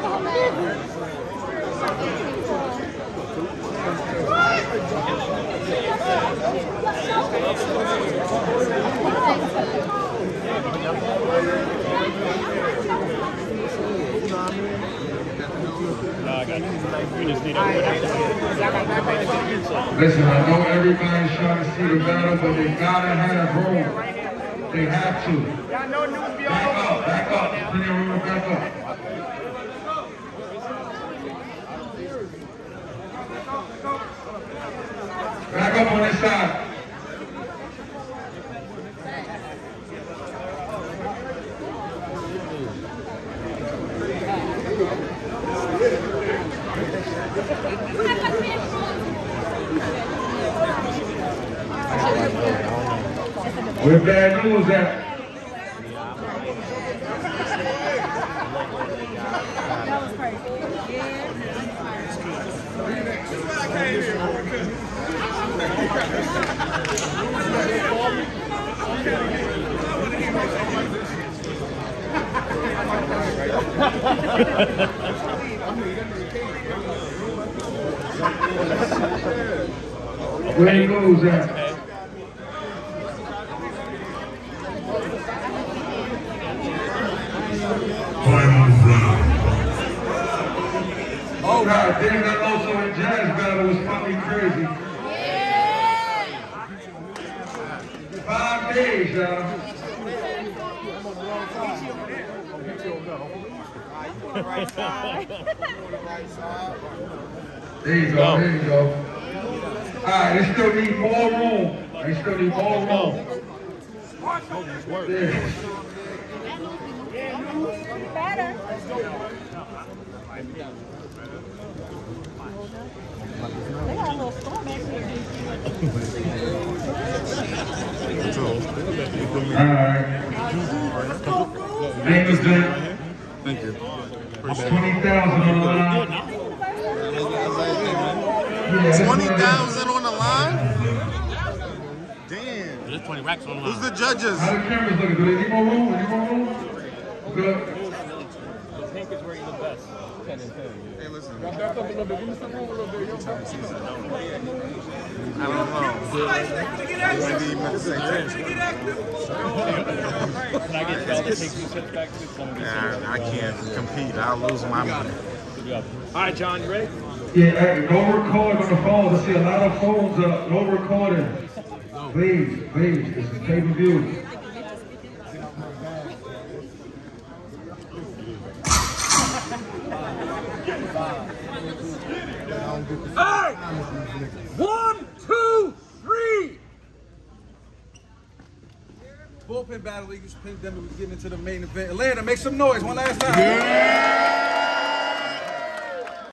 Listen, I know everybody's trying to see the battle, but they gotta have room. They have to. Back up. Plenty of room to back up. Back up on this side. Where Bad Newz at? That was crazy. Where Newz at? Oh God, damn, that also in jazz battle was fucking crazy. Yeah. 5 days, y'all. There you go, there you go. Alright, they still need more room. They still need more room. Yeah. Better. They got a little storm back here. Alright. Name is good. Thank you. 20,000 on the line. 20,000 on the line? Damn. There's 20 racks on the line. Who's the judges? How the cameras looking? Do they need more room? Need more room? Good. The pink is where you look best. 10 and 10. Hey, listen. Back up a little bit. Give me some room a little bit. I don't know. Maybe you meant to say 10. Can I get y'all to take 2 sets back to some? Nah, I can't compete. I'll lose my money. Good job. All right, John, you ready? Yeah, hey, no record on the phones. I see a lot of phones up. No recording. Please, please. This is pay-per-view. Hey! 1, 2, 3. Bullpen battle, Pendemic, we get into the main event. Atlanta, make some noise one last time. Yeah!